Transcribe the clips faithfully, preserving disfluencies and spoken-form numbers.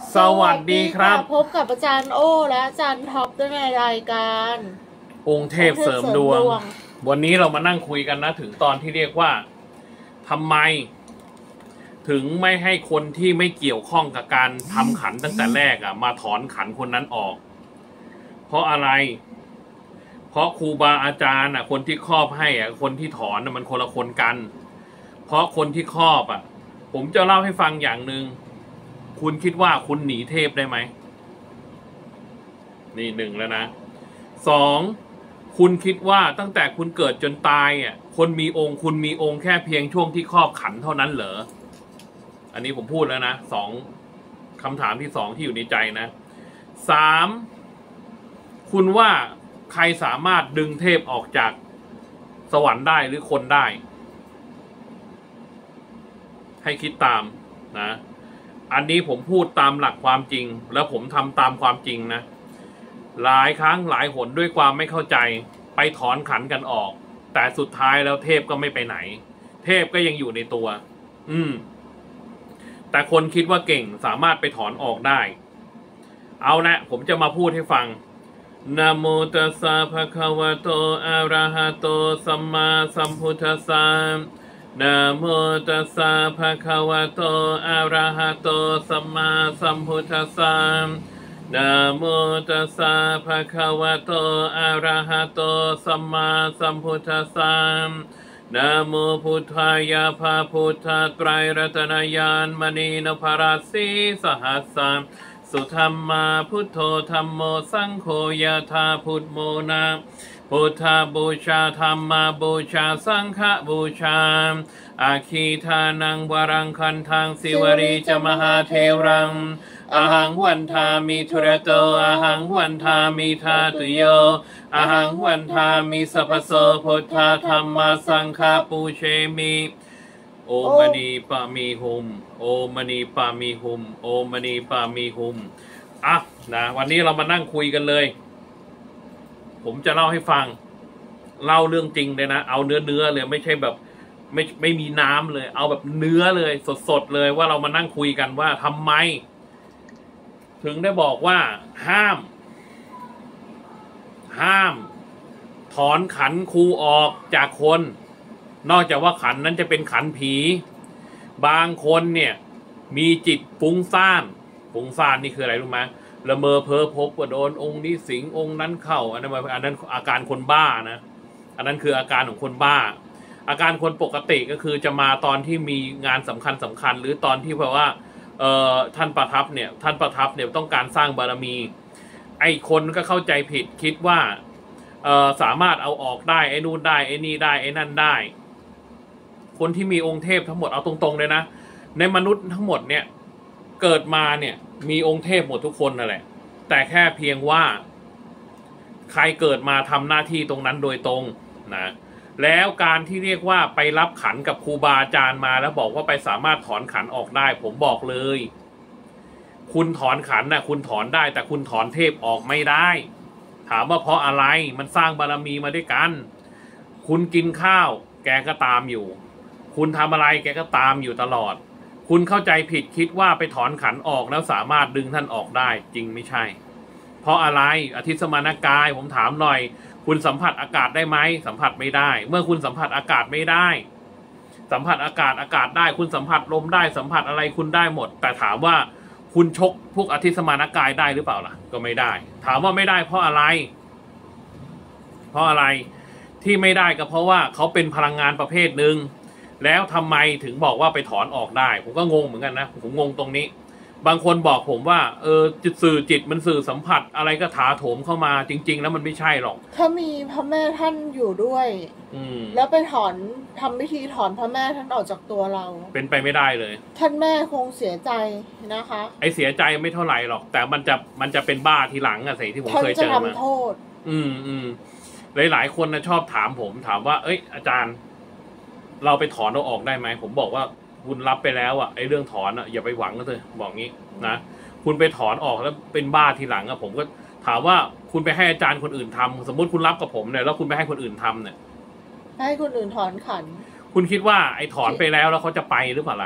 สวัสดีครับพบกับอาจารย์โอและอาจารย์ท็อปด้วยในรายการองค์เทพเสริมดวงวันนี้เรามานั่งคุยกันนะถึงตอนที่เรียกว่าทำไมถึงไม่ให้คนที่ไม่เกี่ยวข้องกับการทำขันตั้งแต่แรกอ่ะมาถอนขันคนนั้นออกเพราะอะไรเพราะครูบาอาจารย์อ่ะคนที่ครอบให้อ่ะคนที่ถอนอ่ะมันคนละคนกันเพราะคนที่ครอบอ่ะผมจะเล่าให้ฟังอย่างหนึ่งคุณคิดว่าคุณหนีเทพได้ไหมนี่หนึ่งแล้วนะสองคุณคิดว่าตั้งแต่คุณเกิดจนตายอ่ะคนมีองค์คุณมีองค์แค่เพียงช่วงที่ครอบขันเท่านั้นเหรออันนี้ผมพูดแล้วนะสองคำถามที่สองที่อยู่ในใจนะสามคุณว่าใครสามารถดึงเทพออกจากสวรรค์ได้หรือคนได้ให้คิดตามนะอันนี้ผมพูดตามหลักความจริงแล้วผมทำตามความจริงนะหลายครั้งหลายหนด้วยความไม่เข้าใจไปถอนขันกันออกแต่สุดท้ายแล้วเทพก็ไม่ไปไหนเทพก็ยังอยู่ในตัวอืมแต่คนคิดว่าเก่งสามารถไปถอนออกได้เอาละผมจะมาพูดให้ฟังนะโมตัสสะภะคะวะโตอะระหะโตสัมมาสัมพุทธัสสะนะโมตัสสะภะคะวะโตอะระหะโตสัมมาสัมพุทธัสสะนะโมตัสสะภะคะวะโตอะระหะโตสัมมาสัมพุทธัสสะนะโมพุทธายะภะพุทธไตรรัตนญาณมณีนภราสีสหัสสะสุธรรมาพุทโธธัมโมสังโฆยะธาพุทโมนะพุทธบูชาธรรมบูชาสังฆบูชาอาคีทานังวรังคันทังสิวรีจมหาเทรังอาหังวันทามิทุระโตอาหังวันทามิธาตุโยอาหังวันทามิสัพพโสพุทธธรรมสังฆปูเชมิโอมณีปามีหุมโอมณีปามีหุมโอมณีปามีหุมอ่ะนะวันนี้เรามานั่งคุยกันเลยผมจะเล่าให้ฟังเล่าเรื่องจริงเลยนะเอาเนื้อเนื้อเลยไม่ใช่แบบไม่ไม่มีน้ำเลยเอาแบบเนื้อเลยสดๆเลยว่าเรามานั่งคุยกันว่าทำไมถึงได้บอกว่าห้ามห้ามถอนขันครูออกจากคนนอกจากว่าขันนั้นจะเป็นขันผีบางคนเนี่ยมีจิตฟุ้งซ่านฟุ้งซ่านนี่คืออะไรรู้ไหมละเมอเพ้อพบว่าโดนองค์นี้สิงองค์นั้นเข้าอันนั้นอันนั้นอาการคนบ้านะอันนั้นคืออาการของคนบ้าอาการคนปกติก็คือจะมาตอนที่มีงานสำคัญสำคัญหรือตอนที่เพราะว่าเอ่อท่านประทับเนี่ยท่านประทับเนี่ยต้องการสร้างบารมีไอ้คนก็เข้าใจผิดคิดว่าเอ่อสามารถเอาออกได้ไอ้นู่นได้ไอ้นี่ได้ไอ้นั่นได้คนที่มีองค์เทพทั้งหมดเอาตรงๆเลยนะในมนุษย์ทั้งหมดเนี่ยเกิดมาเนี่ยมีองค์เทพหมดทุกคนนั่นแหละแต่แค่เพียงว่าใครเกิดมาทำหน้าที่ตรงนั้นโดยตรงนะแล้วการที่เรียกว่าไปรับขันกับครูบาอาจารย์มาแล้วบอกว่าไปสามารถถอนขันออกได้ผมบอกเลยคุณถอนขันน่ะคุณถอนได้แต่คุณถอนเทพออกไม่ได้ถามว่าเพราะอะไรมันสร้างบารมีมาด้วยกันคุณกินข้าวแกก็ตามอยู่คุณทำอะไรแกก็ตามอยู่ตลอดคุณเข้าใจผิดคิดว่าไปถอนขันออกแล้วสามารถดึงท่านออกได้จริงไม่ใช่เพราะอะไรอธิสมานกายผมถามหน่อยคุณสัมผัสอากาศได้ไหมสัมผัสไม่ได้เมื่อคุณสัมผัสอากาศไม่ได้สัมผัสอากาศอากาศได้คุณสัมผัสลมได้สัมผัสอะไรคุณได้หมดแต่ถามว่าคุณชกพวกอธิสมานกายได้หรือเปล่าล่ะก็ไม่ได้ถามว่าไม่ได้เพราะอะไรเพราะอะไรที่ไม่ได้ก็เพราะว่าเขาเป็นพลังงานประเภทหนึ่งแล้วทำไมถึงบอกว่าไปถอนออกได้ผมก็งงเหมือนกันนะผมงงตรงนี้บางคนบอกผมว่าเออจิตสื่อจิตมันสื่อสัมผัสอะไรก็ถาโถมเข้ามาจริงๆแล้วมันไม่ใช่หรอกถ้ามีพระแม่ท่านอยู่ด้วยอืแล้วไปถอนทำพิธีถอนพระแม่ท่านออกจากตัวเราเป็นไปไม่ได้เลยท่านแม่คงเสียใจนะคะไอเสียใจไม่เท่าไหร่หรอกแต่มันจะมันจะเป็นบ้าทีหลังอะสิที่ผมเคยเจอมาท่านจะทำโทษอืมอืมหลายๆคนนะชอบถามผมถามว่าเอ้ยอาจารย์เราไปถอนเราออกได้ไหมผมบอกว่าคุณรับไปแล้วอ่ะไอ้เรื่องถอนอ่ะอย่าไปหวังก็เลยบอกงี้นะคุณไปถอนออกแล้วเป็นบ้าทีหลังอ่ะผมก็ถามว่าคุณไปให้อาจารย์คนอื่นทำสมมติคุณรับกับผมเนี่ยแล้วคุณไปให้คนอื่นทำเนี่ยให้คนอื่นถอนขันคุณคิดว่าไอ้ถอนไปแล้วแล้วเขาจะไปหรือเปล่าล่ะ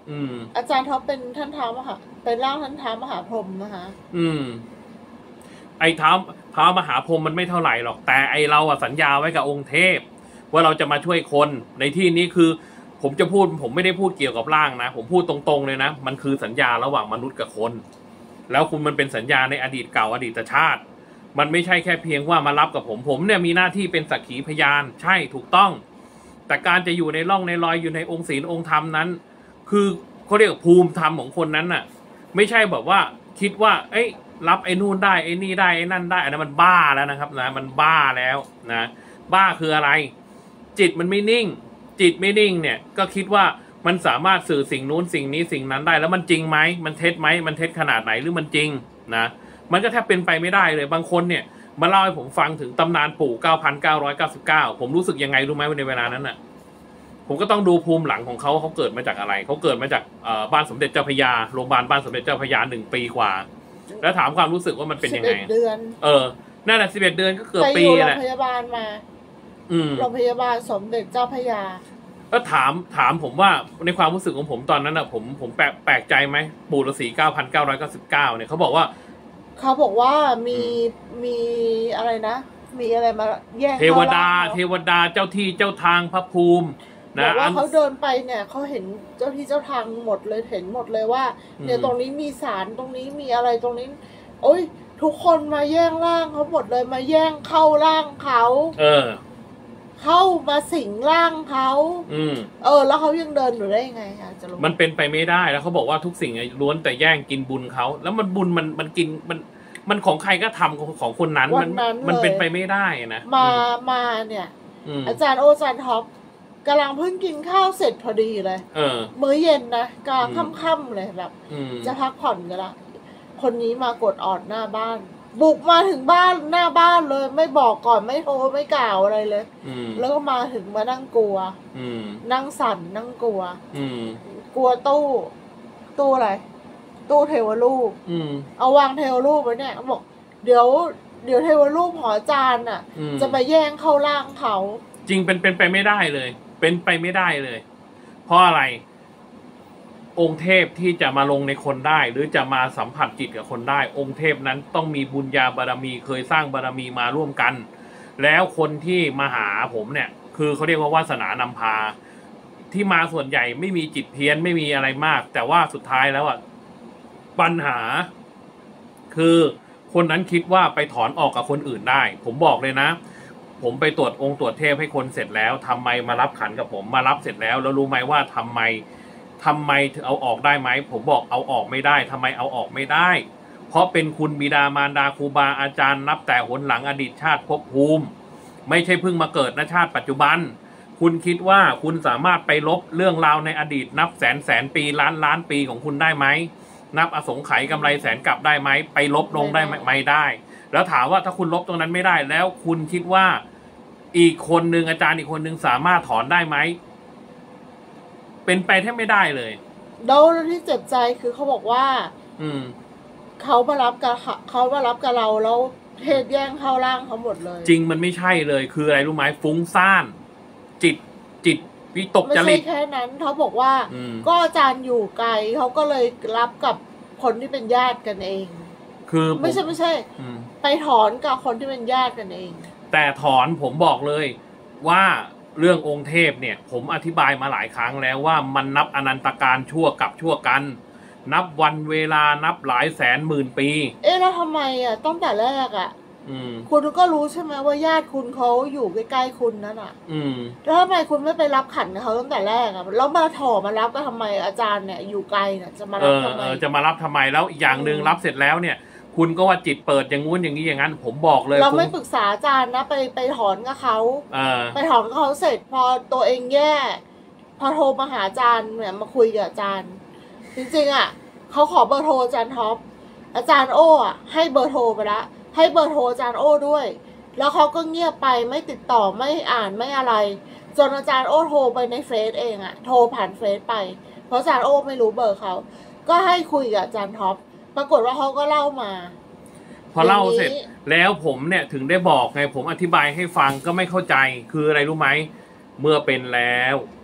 อืมอาจารย์ท็อปเป็นท่านท้ามหาเป็นร่างท่านท้ามหาพรหมนะคะอืมไอ้เท้าเท้ามหาพรหมมันไม่เท่าไหร่หรอกแต่ไอเราอะสัญญาไว้กับองค์เทพว่าเราจะมาช่วยคนในที่นี้คือผมจะพูดผมไม่ได้พูดเกี่ยวกับร่างนะผมพูดตรงๆเลยนะมันคือสัญญาระหว่างมนุษย์กับคนแล้วคุณมันเป็นสัญญาในอดีตเก่าอดีตชาติมันไม่ใช่แค่เพียงว่ามารับกับผมผมเนี่ยมีหน้าที่เป็นสักขีพยานใช่ถูกต้องแต่การจะอยู่ในร่องในรอยอยู่ในองค์ศีลองค์ธรรมนั้นคือเขาเรียกภูมิธรรมของคนนั้นน่ะไม่ใช่แบบว่าคิดว่าเอ้ยรับไอ้นู่นได้ไอ้นี่ได้ไอ้นั่นได้อันนั้นมันบ้าแล้วนะครับนะมันบ้าแล้วนะบ้าคืออะไรจิตมันไม่นิ่งจิตไม่นิ่งเนี่ยก็คิดว่ามันสามารถสื่อสิ่งนู้นสิ่งนี้สิ่งนั้นได้แล้วมันจริงไหมมันเท็จไหมมันเท็จขนาดไหนหรือมันจริงนะมันก็แทบเป็นไปไม่ได้เลยบางคนเนี่ยมาเล่าให้ผมฟังถึงตำนานปู่ เก้าพันเก้าร้อยเก้าสิบเก้า ผมรู้สึกยังไงรู้ไหมในเวลานั้นน่ะผมก็ต้องดูภูมิหลังของเขาเขาเกิดมาจากอะไรเขาเกิดมาจากบ้านสมเด็จเจ้าพระยาโรงพยาบาลบ้านสมเด็จเจ้าพระยาหนึ่งปีกว่าแล้วถามความรู้สึกว่ามันเป็นยังไงเดือนเออนั่นแหละสิบเอ็ดเดือนก็เกือบปีแหละไปอยู่โรงพยาบาลมาอืมโรงพยาบาลสมเด็จเจ้าพระยาก็ถามถามผมว่าในความรู้สึกของผมตอนนั้นอ่ะผมผมแปลกแปลกใจไหมปู่ฤาษีเก้าพันเก้าร้อยเก้าสิบเก้าเนี่ยเขาบอกว่าเขาบอกว่ามีมีอะไรนะมีอะไรมาแย่งเทวดาเทวดาเจ้าที่เจ้าทางพระภูมินะบอกว่าเขาเดินไปเนี่ยเขาเห็นเจ้าที่เจ้าทางหมดเลยเห็นหมดเลยว่าเนี่ยตรงนี้มีศาลตรงนี้มีอะไรตรงนี้โอ้ยทุกคนมาแย่งร่างเขาหมดเลยมาแย่งเข้าร่างเขาเออเข้ามาสิงร่างเขาอืมเออแล้วเขายังเดินอยู่ได้ยังไงคะจะรู้มันเป็นไปไม่ได้แล้วเขาบอกว่าทุกสิ่งล้วนแต่แย่งกินบุญเขาแล้วมันบุญมันมันกินมันมันของใครก็ทำของของคนนั้นมันมันเป็นไปไม่ได้นะมามาเนี่ยอาจารย์โออาจารย์ท็อปกำลังเพิ่งกินข้าวเสร็จพอดีเลยเออมื้อเย็นนะกลางค่ำๆเลยแบบจะพักผ่อนกันละคนนี้มากดออดหน้าบ้านบุกมาถึงบ้านหน้าบ้านเลยไม่บอกก่อนไม่โทรไม่กล่าวอะไรเลยแล้วก็มาถึงมานั่งกลัวนั่งสั่นนั่งกลัวกลัวตู้ตู้อะไรตู้เทวรูปเอาวางเทวรูปไว้เนี่ยบอกเดี๋ยวเดี๋ยวเทวรูปหอจานอ่ะจะมาแย่งเข้าร่างเขาจริงเป็นเป็นไปไม่ได้เลยเป็นไปไม่ได้เลยเพราะอะไรองค์เทพที่จะมาลงในคนได้หรือจะมาสัมผัสจิตกับคนได้องค์เทพนั้นต้องมีบุญญาบารมีเคยสร้างบารมีมาร่วมกันแล้วคนที่มาหาผมเนี่ยคือเขาเรียกว่าวาสนานำพาที่มาส่วนใหญ่ไม่มีจิตเพี้ยนไม่มีอะไรมากแต่ว่าสุดท้ายแล้วอ่ะปัญหาคือคนนั้นคิดว่าไปถอนออกกับคนอื่นได้ผมบอกเลยนะผมไปตรวจองค์ตรวจเทพให้คนเสร็จแล้วทำไมมารับขันกับผมมารับเสร็จแล้วแล้วรู้ไหมว่าทำไมทำไมถึงเอาออกได้ไหมผมบอกเอาออกไม่ได้ทำไมเอาออกไม่ได้เพราะเป็นคุณบิดามารดาครูบาอาจารย์นับแต่หนหลังอดีตชาติภพภูมิไม่ใช่เพิ่งมาเกิดณชาติปัจจุบันคุณคิดว่าคุณสามารถไปลบเรื่องราวในอดีตนับแสนแสนปีล้านล้านปีของคุณได้ไหมนับอสงไขยกำไรแสนกลับได้ไหมไปลบลงได้ไหมไม่ได้แล้วถามว่าถ้าคุณลบตรงนั้นไม่ได้แล้วคุณคิดว่าอีกคนนึงอาจารย์อีกคนนึงสามารถถอนได้ไหมเป็นไปแทบไม่ได้เลยแล้วที่เจ็บใจคือเขาบอกว่าอืมเขามารับกับเขามารับกับเราแล้วเทศแย่งเข้าร่างเขาหมดเลยจริงมันไม่ใช่เลยคืออะไรรู้ไหมฟุ้งซ่านจิตจิตวิตกจริตไม่ใช่แค่นั้นเขาบอกว่าก็อาจารย์อยู่ไกลเขาก็เลยรับกับคนที่เป็นญาติกันเองคือไม่ใช่ไม่ใช่ไปถอนกับคนที่เป็นญาติกันเองแต่ถอนผมบอกเลยว่าเรื่ององค์เทพเนี่ยผมอธิบายมาหลายครั้งแล้วว่ามันนับอนันตการชั่วกับชั่วกันนับวันเวลานับหลายแสนหมื่นปีเอ๊ะแล้วทำไมอ่ะตั้งแต่แรกอ่ะคุณก็รู้ใช่ไหมว่าญาติคุณเขาอยู่ใกล้ๆคุณนั่นอ่ะแล้วทำไมคุณไม่ไปรับขันกับเขาตั้งแต่แรกอ่ะแล้วมาถอมารับก็ทำไมอาจารย์เนี่ยอยู่ไกลเนี่ยจะมารับทำไมจะมารับทำไมแล้วอีกอย่างหนึ่งรับเสร็จแล้วเนี่ยคุณก็ว่าจิตเปิดอย่างงู้นอย่างนี้อย่างนั้นผมบอกเลยเราไม่ปรึกษาอาจารย์นะไปไปถอนกับเขาไปถอนกับเขาเสร็จพอตัวเองแย่พอโทรมาหาอาจารย์เนี่ยมาคุยกับอาจารย์จริงๆอ่ะเขาขอเบอร์โทรอาจารย์ท็อปอาจารย์โอ้อ่ะให้เบอร์โทรไปละให้เบอร์โทรอาจารย์โอ้ด้วยแล้วเขาก็เงียบไปไม่ติดต่อไม่อ่านไม่อะไรจนอาจารย์โอ้โทรไปในเฟซเองอ่ะโทรผ่านเฟซไปเพราะอาจารย์โอ้ไม่รู้เบอร์เขาก็ให้คุยกับอาจารย์ท็อปปรากฏว่าเขาก็เล่ามาพอเล่าเสร็จแล้วผมเนี่ยถึงได้บอกไงผมอธิบายให้ฟังก็ไม่เข้าใจคืออะไรรู้ไหมเมื่อเป็นแล้ว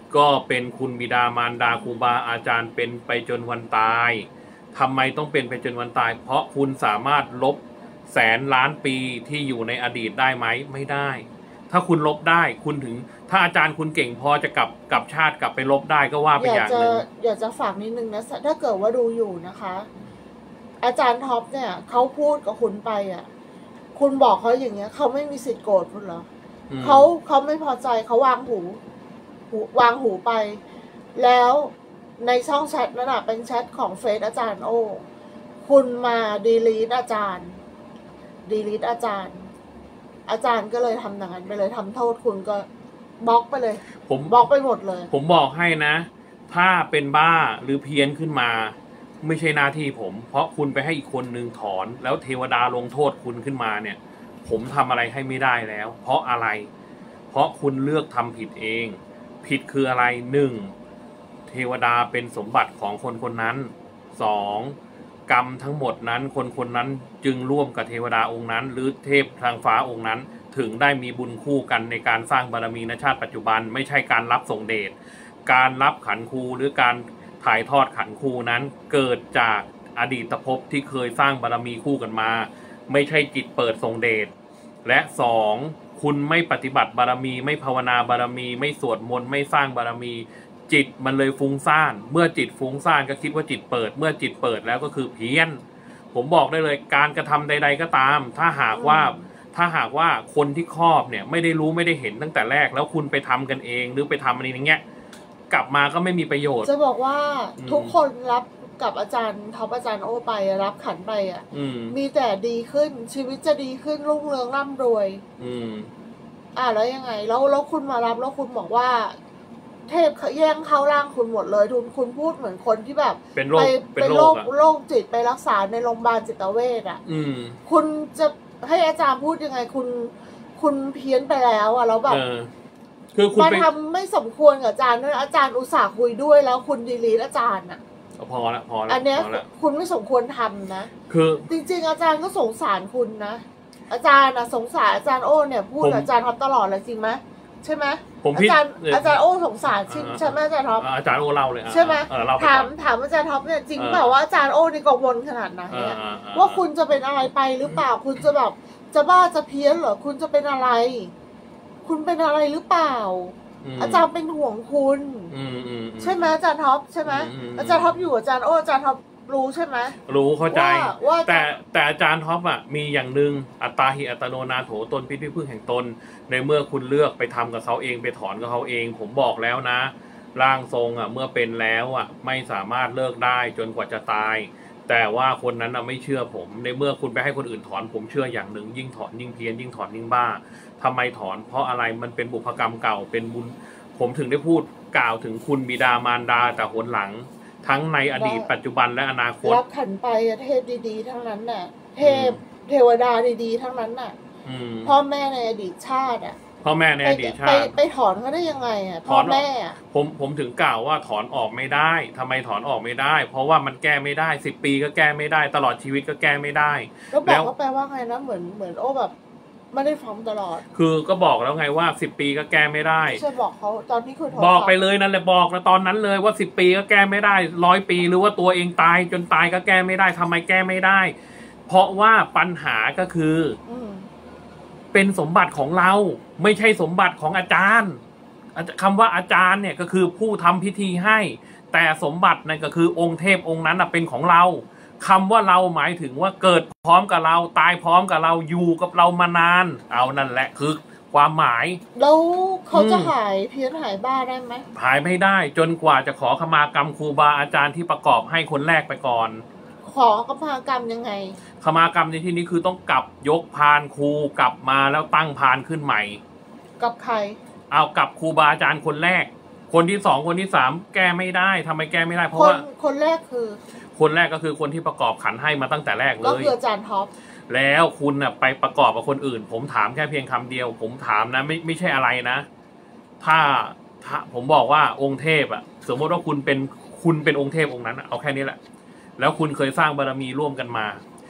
ก็เป็นคุณบิดามารดาครูบาอาจารย์เป็นไปจนวันตายทำไมต้องเป็นไปจนวันตาย เพราะคุณสามารถลบแสนล้านปีที่อยู่ในอดีตได้ไหมไม่ได้ถ้าคุณลบได้คุณถึงถ้าอาจารย์คุณเก่งพอจะกลับกลับชาติกลับไปลบได้ก็ว่าไปอย่างหนึ่งอยากจะฝากนิดนึงนะถ้าเกิดว่าดูอยู่นะคะ อาจารย์ท็อปเนี่ยเขาพูดกับคุณไปอ่ะคุณบอกเขาอย่างเงี้ยเขาไม่มีสิทธิ์โกรธคุณเหรอเขาเขาไม่พอใจเขาวางหูหูวางหูไปแล้วในช่องแชทนั่นแหะเป็นแชทของเฟซอาจารย์โอคุณมาดีลีทอาจารย์ดีลีทอาจารย์อาจารย์ก็เลยทำอย่างนั้นไปเลยทำโทษคุณก็บล็อกไปเลยผมบล็อกไปหมดเลยผมบอกให้นะถ้าเป็นบ้าหรือเพี้ยนขึ้นมาไม่ใช่หน้าที่ผมเพราะคุณไปให้อีกคนนึงถอนแล้วเทวดาลงโทษคุณขึ้นมาเนี่ยผมทำอะไรให้ไม่ได้แล้วเพราะอะไรเพราะคุณเลือกทำผิดเองผิดคืออะไรหนึ่งเทวดาเป็นสมบัติของคนคนนั้นสองกรรมทั้งหมดนั้นคนคนนั้นจึงร่วมกับเทวดาองค์นั้นหรือเทพทางฟ้าองค์นั้นถึงได้มีบุญคู่กันในการสร้างบารมีในชาติปัจจุบันไม่ใช่การรับส่งเดชการรับขันครูหรือการถ่ายทอดขันครูนั้นเกิดจากอดีตภพที่เคยสร้างบารมีคู่กันมาไม่ใช่จิตเปิดส่งเดชและสองคุณไม่ปฏิบัติบารมีไม่ภาวนาบารมีไม่สวดมนต์ไม่สร้างบารมีจิตมันเลยฟุ้งซ่านเมื่อจิตฟุ้งซ่านก็คิดว่าจิตเปิดเมื่อจิตเปิดแล้วก็คือเพี้ยนผมบอกได้เลยการกระทำใดๆก็ตามถ้าหากว่าถ้าหากว่าคนที่ครอบเนี่ยไม่ได้รู้ไม่ได้เห็นตั้งแต่แรกแล้วคุณไปทำกันเองหรือไปทำอะไรอย่างเงี้ยกลับมาก็ไม่มีประโยชน์จะบอกว่าทุกคนรับกับอาจารย์ท็อปอาจารย์โอไปรับขันไปอ่ะมีแต่ดีขึ้นชีวิตจะดีขึ้นรุ่งเรืองร่ำรวยอืมอ่าแล้วยังไงแล้วแล้วคุณมารับแล้วคุณบอกว่าเทพแย่งเข้าร่างคุณหมดเลยทุนคุณพูดเหมือนคนที่แบบเป็นโรคเป็นโรคโรคจิตไปรักษาในโรงพยาบาลจิตเวชอ่ะคุณจะให้อาจารย์พูดยังไงคุณคุณเพี้ยนไปแล้วอ่ะแล้วแบบคือคุณมาทำไม่สมควรกับอาจารย์ด้วยอาจารย์อุตส่าห์คุยด้วยแล้วคุณดีลีทอาจารย์อ่ะพอละพอละอันเนี้ยคุณไม่สมควรทำนะคือจริงๆอาจารย์ก็สงสารคุณนะอาจารย์นะสงสารอาจารย์โอ้เนี่ยพูดอาจารย์ท็อปตลอดเลยจริงไหมใช่ไหมอาจารย์อาจารย์โอ้สงสารใช่ไหมอาจารย์ท็อปอาจารย์โอ้เล่าเลยใช่ไหมถามถามอาจารย์ท็อปเนี่ยจริงเปล่าว่าอาจารย์โอ้นี่กังวลขนาดไหนว่าคุณจะเป็นอะไรไปหรือเปล่าคุณจะแบบจะบ้าจะเพี้ยนเหรอคุณจะเป็นอะไร คุณเป็นอะไรหรือเปล่าอาจารย์เป็นห่วงคุณใช่ไหมอาจารย์ท็อปใช่ไหมอาจารย์ท็อปอยู่อาจารย์โอ้อาจารย์ท็อปรู้ใช่ไหมรู้เข้าใจแต่แต่อาจารย์ท็อปอ่ะมีอย่างหนึ่งอัตตาหิอัตโนนาโถตนพิพิพึ่งแห่งตนในเมื่อคุณเลือกไปทำกับเขาเองไปถอนกับเขาเองผมบอกแล้วนะร่างทรงอ่ะเมื่อเป็นแล้วอ่ะไม่สามารถเลิกได้จนกว่าจะตายแต่ว่าคนนั้นอ่ะไม่เชื่อผมในเมื่อคุณไปให้คนอื่นถอนผมเชื่ออย่างหนึ่งยิ่งถอนยิ่งเพี้ยนยิ่งถอนยิ่งบ้าทำไมถอนเพราะอะไรมันเป็นบุพกรรมเก่าเป็นบุญผมถึงได้พูดกล่าวถึงคุณบิดามารดาแต่หนหลังทั้งในอดีตปัจจุบันและอนาคตรับขันไปเทพดีๆทั้งนั้นน่ะเทพเทวดาดีๆทั้งนั้นน่ะพ่อแม่ในอดีตชาติอ่ะพ่อแม่ในอดีตชาติไปถอนเขาได้ยังไงอ่ะพ่อแม่ผมผมถึงกล่าวว่าถอนออกไม่ได้ทำไมถอนออกไม่ได้เพราะว่ามันแก้ไม่ได้สิบปีก็แก้ไม่ได้ตลอดชีวิตก็แก้ไม่ได้แล้วบอกเขาแปลว่าไงนะเหมือนเหมือนโอ้แบบไม่ได้ฟังตลอดคือก็บอกแล้วไงว่าสิบปีก็แก้ไม่ได้ใช่บอกเขาตอนที่คุณบอกไปเลยนั่นแหละบอกแล้วตอนนั้นเลยว่าสิบปีก็แก้ไม่ได้ร้อยปีหรือว่าตัวเองตายจนตายก็แก้ไม่ได้ทำไมแก้ไม่ได้เพราะว่าปัญหาก็คือเป็นสมบัติของเราไม่ใช่สมบัติของอาจารย์คำว่าอาจารย์เนี่ยก็คือผู้ทำพิธีให้แต่สมบัตินั่นก็คือองค์เทพองค์นั้นเป็นของเราคำว่าเราหมายถึงว่าเกิดพร้อมกับเราตายพร้อมกับเราอยู่กับเรามานานเอานั่นแหละคือความหมายแล้วเขาจะหายเพี้ยนหายบ้าได้ไหมหายไม่ได้จนกว่าจะขอขมากรรมครูบาอาจารย์ที่ประกอบให้คนแรกไปก่อนขอขมากรรมยังไงขมากรรมในที่นี้คือต้องกลับยกพานครูกลับมาแล้วตั้งพานขึ้นใหม่กับใครเอากับครูบาอาจารย์คนแรกคนที่สองคนที่สามแก้ไม่ได้ทำไมแก้ไม่ได้เพราะว่าคนแรกคือคนแรกก็คือคนที่ประกอบขันให้มาตั้งแต่แรกเลยก็คืออาจารย์ท็อปแล้วคุณน่ะไปประกอบกับคนอื่นผมถามแค่เพียงคำเดียวผมถามนะไม่ไม่ใช่อะไรนะถ้าถ้าผมบอกว่าองค์เทพอ่ะสมมติว่าคุณเป็นคุณเป็นองค์เทพองค์นั้นเอาแค่นี้แหละแล้วคุณเคยสร้างบารมีร่วมกันมา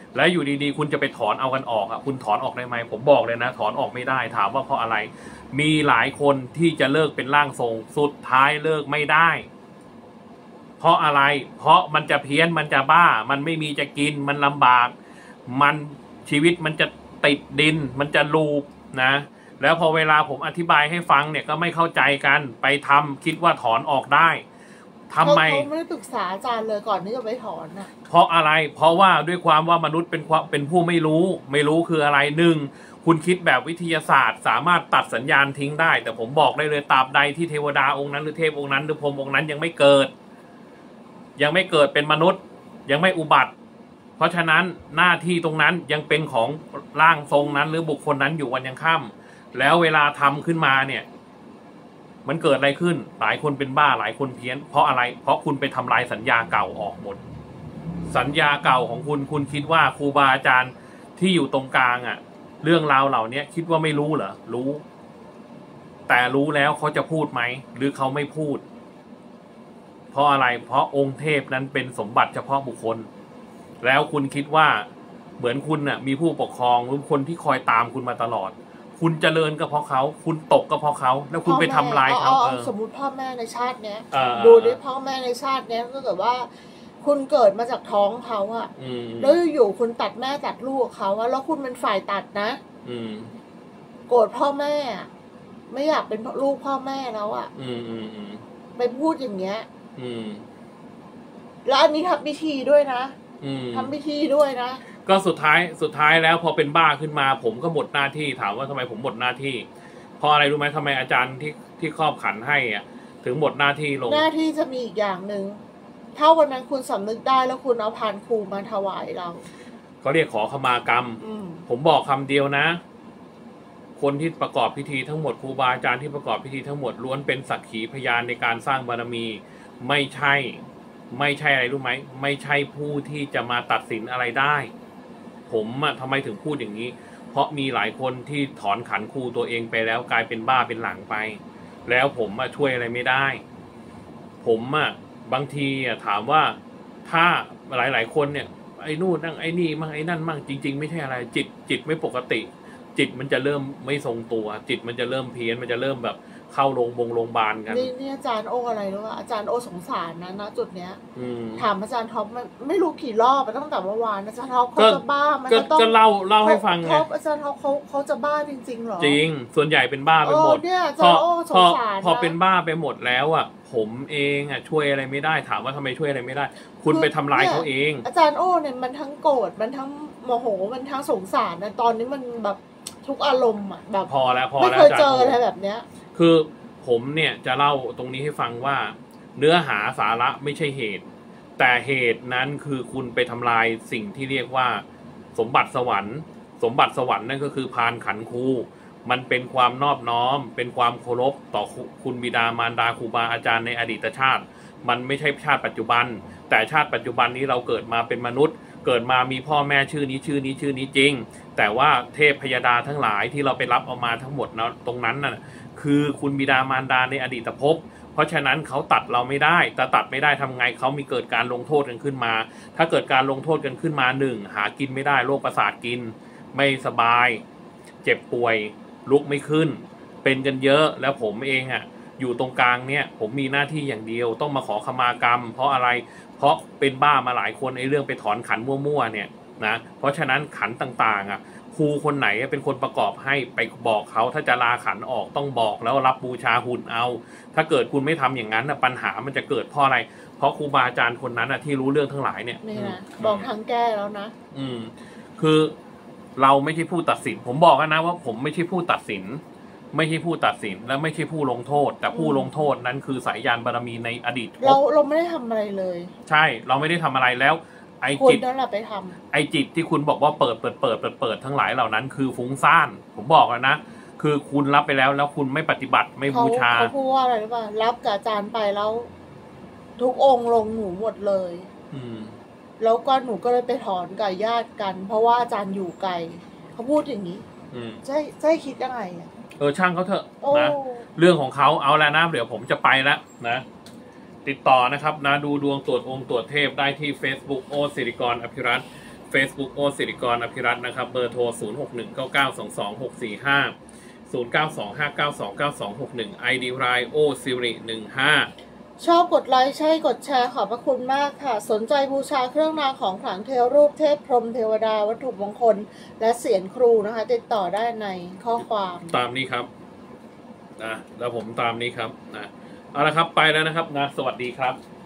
และอยู่ดีๆคุณจะไปถอนเอากันออกอ่ะคุณถอนออกได้ไหมผมบอกเลยนะถอนออกไม่ได้ถามว่าเพราะอะไรมีหลายคนที่จะเลิกเป็นร่างทรงสุดท้ายเลิกไม่ได้เพราะอะไรเพราะมันจะเพี้ยนมันจะบ้ามันไม่มีจะกินมันลำบากมันชีวิตมันจะติดดินมันจะลูปนะแล้วพอเวลาผมอธิบายให้ฟังเนี่ยก็ไม่เข้าใจกันไปทำคิดว่าถอนออกได้ทำไมเขาไม่ได้ปรึกษาอาจารย์เลยก่อนที่จะไปถอนนะเพราะอะไรเพราะว่าด้วยความว่ามนุษย์เป็นเป็นผู้ไม่รู้ไม่รู้คืออะไรหนึ่งคุณคิดแบบวิทยาศาสตร์สามารถตัดสัญญาณทิ้งได้แต่ผมบอกได้เลยตราบใดที่เทวดาองค์นั้นหรือเทพองค์นั้นหรือพรหมองค์นั้นยังไม่เกิดยังไม่เกิดเป็นมนุษย์ยังไม่อุบัติเพราะฉะนั้นหน้าที่ตรงนั้นยังเป็นของร่างทรงนั้นหรือบุคคลนั้นอยู่วันยังค่ำแล้วเวลาทำขึ้นมาเนี่ยมันเกิดอะไรขึ้นหลายคนเป็นบ้าหลายคนเพี้ยนเพราะอะไรเพราะคุณไปทำลายสัญญาเก่าออกหมดสัญญาเก่าของคุณคุณคิดว่าครูบาอาจารย์ที่อยู่ตรงกลางอ่ะเรื่องราวเหล่านี้คิดว่าไม่รู้เหรอรู้แต่รู้แล้วเขาจะพูดไหมหรือเขาไม่พูดเพราะอะไรเพราะองค์เทพนั้นเป็นสมบัติเฉพาะบุคคลแล้วคุณคิดว่าเหมือนคุณน่ะมีผู้ปกครองหรือคนที่คอยตามคุณมาตลอดคุณเจริญก็เพราะเขาคุณตกก็เพราะเขาแล้วคุณไปทำลายเขาสมมุติพ่อแม่ในชาติเนี้ยดูดิพ่อแม่ในชาติเนี้ยก็เกิดว่าคุณเกิดมาจากท้องเขาอะแล้วอยู่คุณตัดแม่ตัดลูกเขาอะแล้วคุณเป็นฝ่ายตัดนะโกรธพ่อแม่ไม่อยากเป็นลูกพ่อแม่แล้วอะไปพูดอย่างเงี้ยแล้วอันนี้ทำพิธีด้วยนะทำพิธีด้วยนะก็สุดท้ายสุดท้ายแล้วพอเป็นบ้าขึ้นมาผมก็หมดหน้าที่ถามว่าทำไมผมหมดหน้าที่เพราะอะไรรู้ไหมทำไมอาจารย์ที่ที่ครอบขันให้อ่ะถึงหมดหน้าที่ลงหน้าที่จะมีอีกอย่างหนึ่งถ้าวันนั้นคุณสำนึกได้แล้วคุณเอาพานครูมาถวายเราเขาเรียกขอขมากรรมผมบอกคำเดียวนะคนที่ประกอบพิธีทั้งหมดครูบาอาจารย์ที่ประกอบพิธีทั้งหมดล้วนเป็นสักขีพยานในการสร้างบารมีไม่ใช่ไม่ใช่อะไรรู้ไหมไม่ใช่ผู้ที่จะมาตัดสินอะไรได้ผมอะทำไมถึงพูดอย่างนี้เพราะมีหลายคนที่ถอนขันครูตัวเองไปแล้วกลายเป็นบ้าเป็นหลังไปแล้วผมอะช่วยอะไรไม่ได้ผมอะบางทีอะถามว่าถ้าหลายๆคนเนี่ยไอ้นู่นนั่งไอ้นี่มั่งไอ้นั่นมั่งจริงๆไม่ใช่อะไรจิตจิตไม่ปกติจิตมันจะเริ่มไม่ทรงตัวจิตมันจะเริ่มเพี้ยนมันจะเริ่มแบบเข้าโรงพยาบาลโรงพยาบาลกันนี่นี่อาจารย์โออะไรรู้ป่ะอาจารย์โอสงสารนะนะจุดเนี้ยถามอาจารย์ท็อปไม่ไม่รู้กี่รอบตั้งแต่เมื่อวานอาจารย์ท็อปเขาจะบ้ามันก็ต้องก็เล่าเล่าให้ฟังไงอาจารย์ท็อปเขาเขาจะบ้าจริงๆหรอจริงส่วนใหญ่เป็นบ้าไปหมดเนี่ยอาจารย์โอสงสารพอเป็นบ้าไปหมดแล้วอ่ะผมเองอ่ะช่วยอะไรไม่ได้ถามว่าทำไมช่วยอะไรไม่ได้คุณไปทำลายเขาเองอาจารย์โอเนี่ยมันทั้งโกรธมันทั้งโมโหมันทั้งสงสารนะตอนนี้มันแบบทุกอารมณ์อ่ะแบบพอแล้วพอแล้วไม่เคยเจออะไรแบบเนี้ยคือผมเนี่ยจะเล่าตรงนี้ให้ฟังว่าเนื้อหาสาระไม่ใช่เหตุแต่เหตุนั้นคือคุณไปทำลายสิ่งที่เรียกว่าสมบัติสวรรค์สมบัติสวรรค์นั่นก็คือพานขันครูมันเป็นความนอบน้อมเป็นความเคารพต่อคุณบิดามารดาครูบาอาจารย์ในอดีตชาติมันไม่ใช่ชาติปัจจุบันแต่ชาติปัจจุบันนี้เราเกิดมาเป็นมนุษย์เกิดมามีพ่อแม่ชื่อนี้ชื่อนี้ชื่อนี้จริงแต่ว่าเทพพยดาทั้งหลายที่เราไปรับเอามาทั้งหมดนะตรงนั้นน่ะคือคุณบิดามารดาในอดีตภพเพราะฉะนั้นเขาตัดเราไม่ได้แต่ตัดไม่ได้ทำไงเขามีเกิดการลงโทษกันขึ้นมาถ้าเกิดการลงโทษกันขึ้นมาหนึ่งหากินไม่ได้โรคประสาทกินไม่สบายเจ็บป่วยลุกไม่ขึ้นเป็นกันเยอะแล้วผมเองอ่ะอยู่ตรงกลางเนี่ยผมมีหน้าที่อย่างเดียวต้องมาขอขมากรรมเพราะอะไรเพราะเป็นบ้ามาหลายคนไอ้เรื่องไปถอนขันมั่วๆเนี่ยนะเพราะฉะนั้นขันต่างๆอ่ะครูคนไหนเป็นคนประกอบให้ไปบอกเขาถ้าจะลาขันออกต้องบอกแล้วรับบูชาหุ่นเอาถ้าเกิดคุณไม่ทำอย่างนั้นนะปัญหามันจะเกิดเพราะอะไรเพราะครูบาอาจารย์คนนั้นนะที่รู้เรื่องทั้งหลายเนี่ยนี่นะบอกทางแก้แล้วนะอืมคือเราไม่ใช่ผู้ตัดสินผมบอกนะว่าผมไม่ใช่ผู้ตัดสินไม่ใช่ผู้ตัดสินและไม่ใช่ผู้ลงโทษแต่ผู้ลงโทษนั้นคือสายยานบารมีในอดีตเราเราไม่ได้ทำอะไรเลยใช่เราไม่ได้ทำอะไรแล้วไอจิตนั่นแหละไปทำไอจิตที่คุณบอกว่าเปิดเปิดเปิดเปิดเปิดทั้งหลายเหล่านั้นคือฟุ้งซ่านผมบอกแล้วนะคือคุณรับไปแล้วแล้วคุณไม่ปฏิบัติไม่บูชาเขาพูดว่าอะไรหรือเปล่ารับกับอาจารย์ไปแล้วทุกองค์ลงหนูหมดเลย อืมแล้วก็หนูก็เลยไปถอนกับญาติกันเพราะว่าอาจารย์อยู่ไกลเขาพูดอย่างนี้ใช่ใช่คิดยังไงอ่ะเออช่างเขาเถอะนะเรื่องของเขาเอาแล้วนะเดี๋ยวผมจะไปแล้วนะติดต่อนะครับนะดูดวงตรวจองค์ตรวจเทพได้ที่ Facebook โอศิริกรอภิรัตน์ Facebook โอสิริกรอภิรัตน์นะครับเบอร์โทรศูนย์ หก หนึ่ง เก้า เก้า สอง สอง หก สี่ ห้า ศูนย์ เก้า สอง ห้า เก้า สอง เก้า สอง หก หนึ่ง ไอ ดี ไลน์ โอสิริหนึ่งห้าชอบกดไลค์ใช่กดแชร์ขอบพระคุณมากค่ะสนใจบูชาเครื่องรางของขลังเทวรูปเทพพรหมเทวดาวัตถุมงคลและเสียงครูนะคะติดต่อได้ในข้อความตามนี้ครับนะแล้วผมตามนี้ครับนะเอาละครับไปแล้วนะครับนะสวัสดีครับ